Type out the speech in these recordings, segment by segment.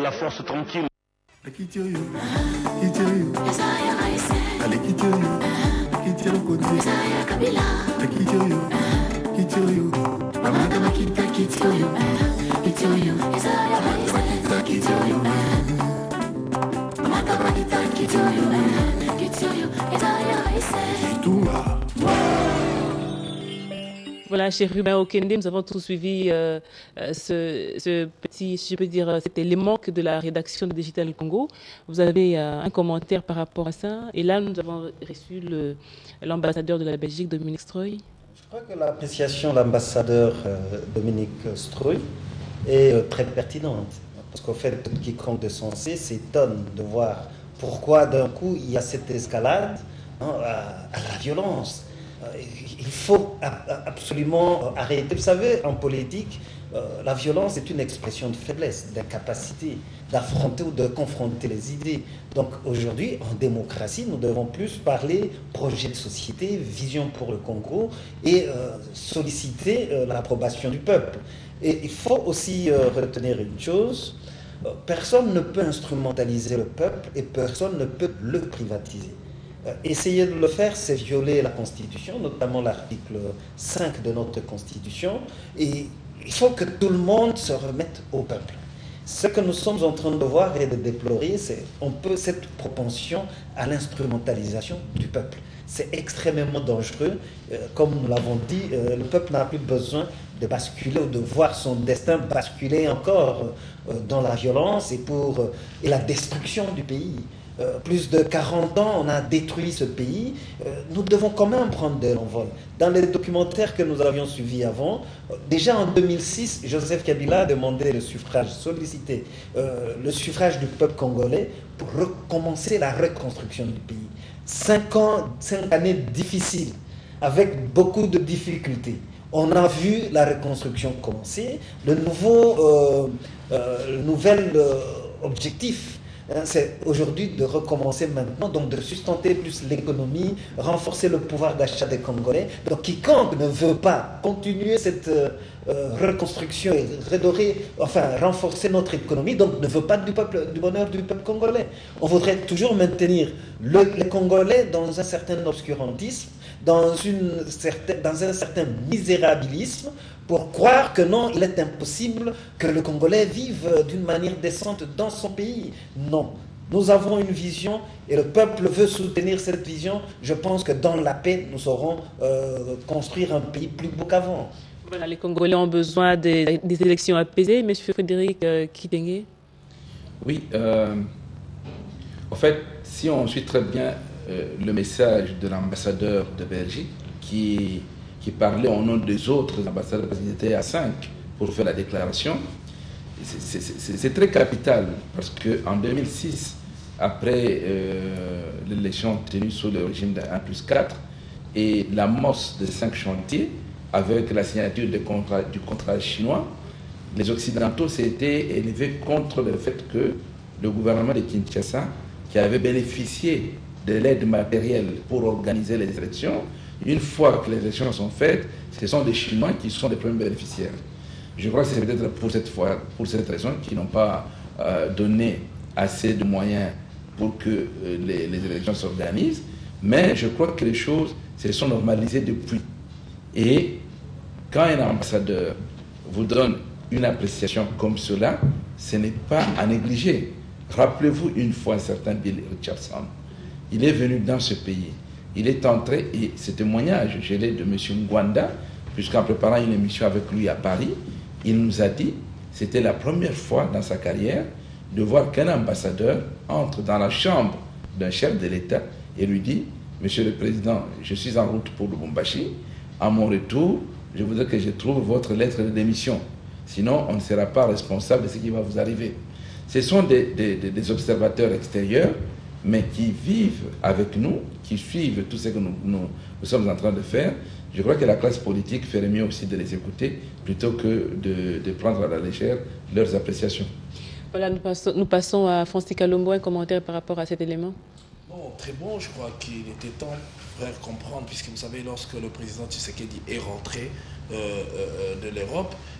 la force tranquille. Voilà, cher Ruben Okende, nous avons tous suivi ce petit, si je peux dire, cet élément de la rédaction de Digital Congo. Vous avez un commentaire par rapport à ça. Et là, nous avons reçu l'ambassadeur de la Belgique, Dominique Strooy. Je crois que l'appréciation de l'ambassadeur Dominique Strooy est très pertinente. Parce qu'au fait, quiconque de sensé s'étonne de voir pourquoi d'un coup il y a cette escalade à la violence. Il faut absolument arrêter. Vous savez, en politique, la violence est une expression de faiblesse, d'incapacité d'affronter ou de confronter les idées. Donc aujourd'hui, en démocratie, nous devons plus parler projet de société, vision pour le Congo et solliciter l'approbation du peuple. Et il faut aussi retenir une chose, personne ne peut instrumentaliser le peuple et personne ne peut le privatiser. Essayer de le faire, c'est violer la Constitution, notamment l'article 5 de notre Constitution. Et il faut que tout le monde se remette au peuple. Ce que nous sommes en train de voir et de déplorer, c'est cette propension à l'instrumentalisation du peuple. C'est extrêmement dangereux. Comme nous l'avons dit, le peuple n'a plus besoin de basculer ou de voir son destin basculer encore dans la violence et la destruction du pays. Plus de 40 ans, on a détruit ce pays. Nous devons quand même prendre de l'envol. Dans les documentaires que nous avions suivis avant, déjà en 2006, Joseph Kabila a demandé le suffrage, sollicité le suffrage du peuple congolais pour recommencer la reconstruction du pays. 5 années difficiles, avec beaucoup de difficultés. On a vu la reconstruction commencer. Le nouvel objectif, c'est aujourd'hui de recommencer maintenant, donc de sustenter plus l'économie, renforcer le pouvoir d'achat des Congolais. Donc quiconque ne veut pas continuer cette reconstruction et renforcer notre économie, donc ne veut pas du bonheur du peuple congolais. On voudrait toujours maintenir les Congolais dans un certain obscurantisme, dans un certain misérabilisme, pour croire que non, il est impossible que le Congolais vive d'une manière décente dans son pays. Non. Nous avons une vision et le peuple veut soutenir cette vision. Je pense que dans la paix, nous saurons construire un pays plus beau qu'avant. Voilà, les Congolais ont besoin des élections apaisées. Monsieur Frédéric Kitenge. Oui, en fait, si on suit très bien le message de l'ambassadeur de Belgique qui parlait au nom des autres ambassadeurs, parce qu'ils étaient à 5 pour faire la déclaration, c'est très capital, parce qu'en 2006, après l'élection tenue sous le régime de 1+4 et l'amorce de 5 chantiers, avec la signature du contrat chinois, les Occidentaux s'étaient élevés contre le fait que le gouvernement de Kinshasa, qui avait bénéficié de l'aide matérielle pour organiser les élections, une fois que les élections sont faites, ce sont des Chinois qui sont les premiers bénéficiaires. Je crois que c'est peut-être pour cette raison qu'ils n'ont pas donné assez de moyens pour que les élections s'organisent, mais je crois que les choses se sont normalisées depuis. Et quand un ambassadeur vous donne une appréciation comme cela, ce n'est pas à négliger. Rappelez-vous une fois un certain Bill Richardson. Il est venu dans ce pays. Il est entré, et ce témoignage, je l'ai de M. Ngwanda, puisqu'en préparant une émission avec lui à Paris, il nous a dit, c'était la première fois dans sa carrière, de voir qu'un ambassadeur entre dans la chambre d'un chef de l'État et lui dit, Monsieur le Président, je suis en route pour Lubumbashi. À mon retour, je voudrais que je trouve votre lettre de démission. Sinon, on ne sera pas responsable de ce qui va vous arriver. Ce sont des observateurs extérieurs, mais qui vivent avec nous, qui suivent tout ce que nous sommes en train de faire. Je crois que la classe politique ferait mieux aussi de les écouter plutôt que de prendre à la légère leurs appréciations. Voilà, nous passons à Francis Kalombo, un commentaire par rapport à cet élément. Bon, très bon, je crois qu'il était temps de comprendre, puisque vous savez, lorsque le président Tshisekedi est rentré de l'Europe,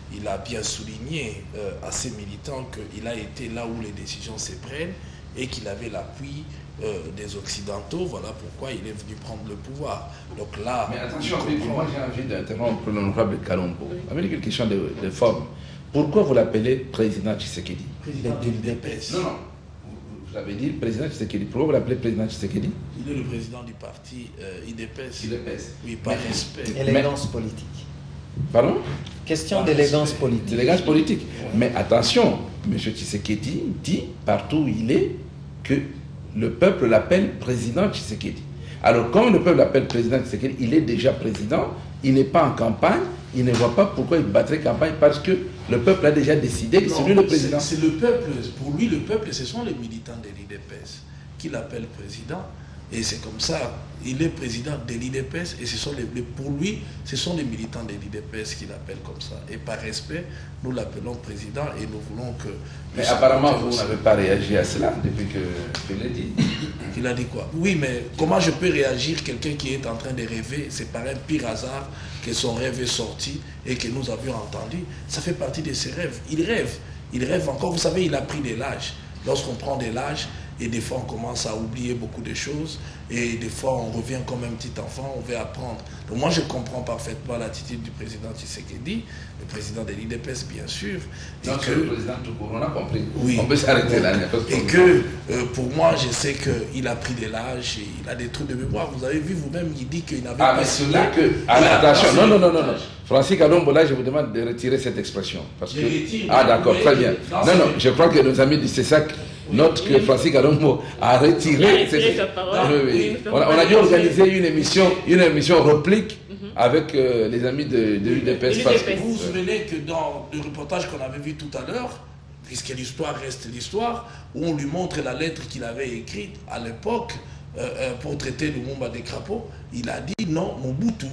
il a bien souligné à ses militants qu'il a été là où les décisions se prennent et qu'il avait l'appui des Occidentaux. Voilà pourquoi il est venu prendre le pouvoir. Donc là, mais attention, moi j'ai envie d'interrompre l'honorable Kalombo avec une question de forme. Pourquoi vous l'appelez président Tshisekedi? président de l'UDPS. Non, non. Vous avez dit président Tshisekedi. Pourquoi vous l'appelez président Tshisekedi? Il est le président du parti IDPS. IDPS. Oui, par respect. Élégance politique. Pardon? Question d'élégance politique. D'élégance politique. Ouais. Mais attention, M. Tshisekedi dit partout où il est que le peuple l'appelle président Tshisekedi. Alors, comme le peuple l'appelle président Tshisekedi, il est déjà président, il n'est pas en campagne, il ne voit pas pourquoi il battrait campagne parce que le peuple a déjà décidé que c'est lui le président. C'est le peuple, pour lui le peuple, ce sont les militants de l'IDPS qui l'appellent président. Et c'est comme ça, il est président de l'IDPS et pour lui, ce sont les militants de l'IDPS qui l'appellent comme ça. Et par respect, nous l'appelons président et nous voulons que... Mais apparemment, vous n'avez pas réagi à cela depuis que je l'ai dit. Il a dit quoi? Oui, mais comment je peux réagir quelqu'un qui est en train de rêver? C'est par un pire hasard que son rêve est sorti et que nous avions entendu. Ça fait partie de ses rêves. Il rêve encore. Vous savez, il a pris de l'âge. Lorsqu'on prend de l'âge, et des fois on commence à oublier beaucoup de choses, et des fois on revient comme un petit enfant, on veut apprendre. Donc moi je comprends parfaitement l'attitude du président Tshisekedi, le président de l'IDPS bien sûr. Et non, que le président tout court, on a compris. Oui, on peut s'arrêter là. Et que pour moi je sais qu'il a pris de l'âge, et il a des trucs de mémoire. Vous avez vu vous-même, il dit qu'il n'avait pas... mais c'est là que... attention, non. Francis Kalombo, là je vous demande de retirer cette expression. Parce que... Ah d'accord, très bien. Non, je crois que nos amis du CESAC note que Francis Kalombo a retiré sa parole. On a dû organiser une émission réplique avec les amis de l'UDPS. Vous vous souvenez que dans le reportage qu'on avait vu tout à l'heure, puisque l'histoire reste l'histoire, où on lui montre la lettre qu'il avait écrite à l'époque pour traiter Lumumba des crapauds, il a dit non, Mobutu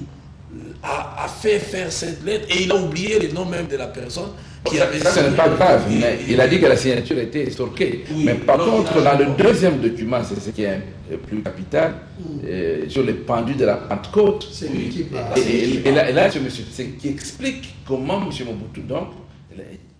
a fait faire cette lettre et il a oublié les noms même de la personne qui avait signé. Ça n'est pas grave, mais il a dit que la signature était estorquée. Oui, mais par contre, dans le deuxième document, c'est ce qui est plus capital, sur les pendus de la Pentecôte, c'est lui qui parle. Et là, c'est M. qui explique comment M. Mobutu donc